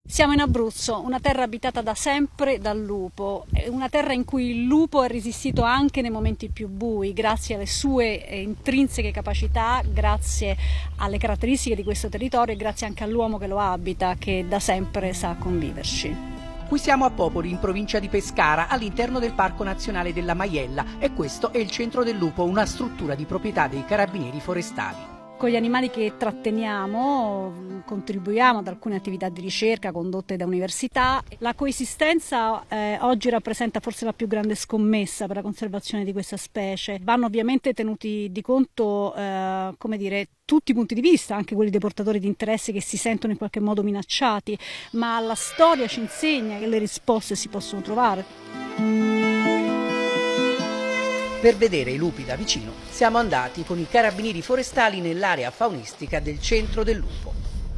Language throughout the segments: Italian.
Siamo in Abruzzo, una terra abitata da sempre dal lupo, una terra in cui il lupo è resistito anche nei momenti più bui, grazie alle sue intrinseche capacità, grazie alle caratteristiche di questo territorio e grazie anche all'uomo che lo abita, che da sempre sa conviverci. Qui siamo a Popoli, in provincia di Pescara, all'interno del Parco Nazionale della Maiella, e questo è il Centro del Lupo, una struttura di proprietà dei Carabinieri Forestali. Con gli animali che tratteniamo contribuiamo ad alcune attività di ricerca condotte da università. La coesistenza oggi rappresenta forse la più grande scommessa per la conservazione di questa specie. Vanno ovviamente tenuti di conto tutti i punti di vista, anche quelli dei portatori di interesse che si sentono in qualche modo minacciati, ma la storia ci insegna che le risposte si possono trovare. Per vedere i lupi da vicino siamo andati con i Carabinieri Forestali nell'area faunistica del Centro del Lupo.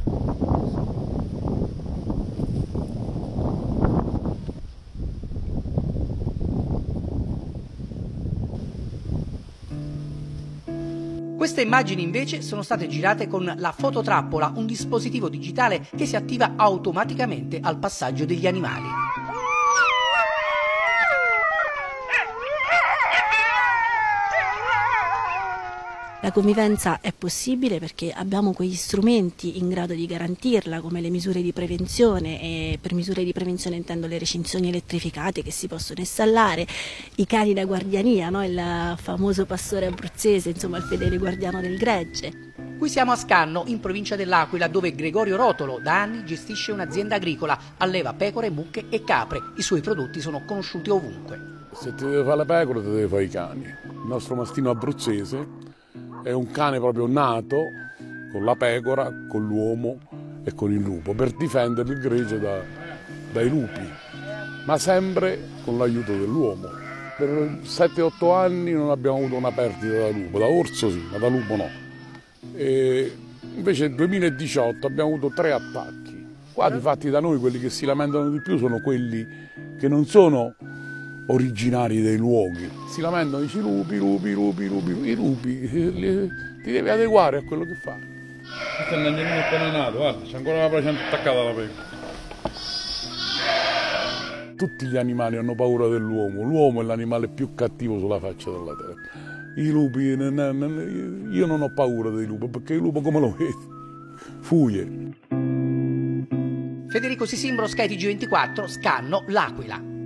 Queste immagini invece sono state girate con la fototrappola, un dispositivo digitale che si attiva automaticamente al passaggio degli animali. La convivenza è possibile perché abbiamo quegli strumenti in grado di garantirla, come le misure di prevenzione, e per misure di prevenzione intendo le recinzioni elettrificate che si possono installare, i cani da guardiania, no? Il famoso pastore abruzzese, insomma il fedele guardiano del gregge. Qui siamo a Scanno, in provincia dell'Aquila, dove Gregorio Rotolo da anni gestisce un'azienda agricola, alleva pecore, mucche e capre. I suoi prodotti sono conosciuti ovunque. Se ti deve fare le pecore, ti deve fare i cani. Il nostro mastino abruzzese è un cane proprio nato con la pecora, con l'uomo e con il lupo, per difendere il gregge dai lupi, ma sempre con l'aiuto dell'uomo. Per 7-8 anni non abbiamo avuto una perdita da lupo, da orso sì, ma da lupo no. E invece nel 2018 abbiamo avuto 3 attacchi. Qua difatti da noi quelli che si lamentano di più sono quelli che non sono originari dei luoghi, si lamentano, dici lupi, i lupi, ti devi adeguare a quello che fai. Questo è un agnellino appena nato, guarda, c'è ancora la placenta attaccata alla pecora. Tutti gli animali hanno paura dell'uomo, l'uomo è l'animale più cattivo sulla faccia della terra. I lupi, io non ho paura dei lupi, perché il lupo come lo vedi? Fugge. Federico Sisimbro, Sky TG24, Scanno, L'Aquila.